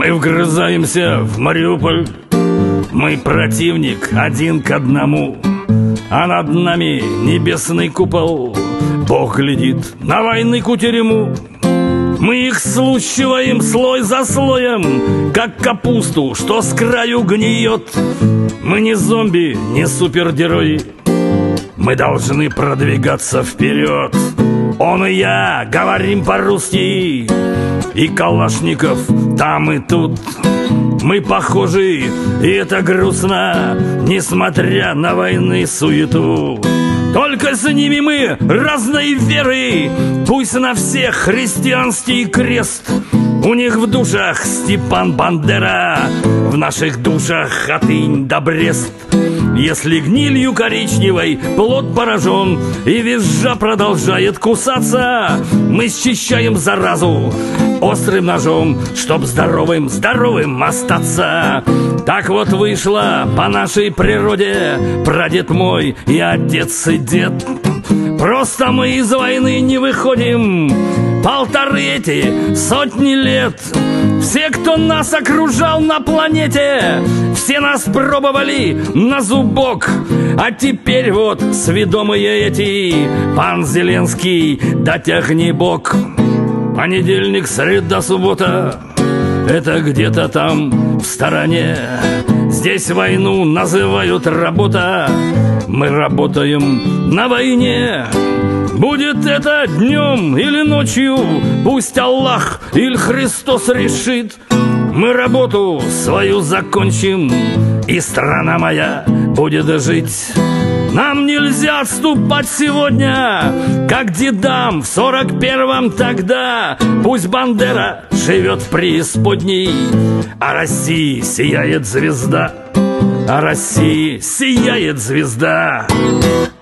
Мы вгрызаемся в Мариуполь, мы противник 1 к 1, а над нами небесный купол. Бог глядит на войны кутерему. Мы их слущиваем слой за слоем, как капусту, что с краю гниет. Мы не зомби, не супергерои, мы должны продвигаться вперед. Он и я говорим по-русски, и Калашников там и тут. Мы похожи, и это грустно, несмотря на войны суету. Только с ними мы разной веры, пусть на всех христианский крест. У них в душах Степан Бандера, в наших душах Хатынь да Брест. Если гнилью коричневой плод поражен и визжа продолжает кусаться, мы счищаем заразу острым ножом, чтоб здоровым остаться. Так вот вышло по нашей природе, прадед мой и отец и дед. Просто мы из войны не выходим 1,5 сотни лет. Все, кто нас окружал на планете, все нас пробовали на зубок. А теперь вот сведомые эти, пан Зеленский, дотягни бок. Понедельник, среда, суббота, это где-то там в стороне. Здесь войну называют работа, мы работаем на войне. Будет это днем или ночью, пусть Аллах или Христос решит. Мы работу свою закончим, и страна моя будет жить. Нам нельзя отступать сегодня, как дедам в 41-м тогда. Пусть Бандера живет в преисподней, а России сияет звезда, а России сияет звезда.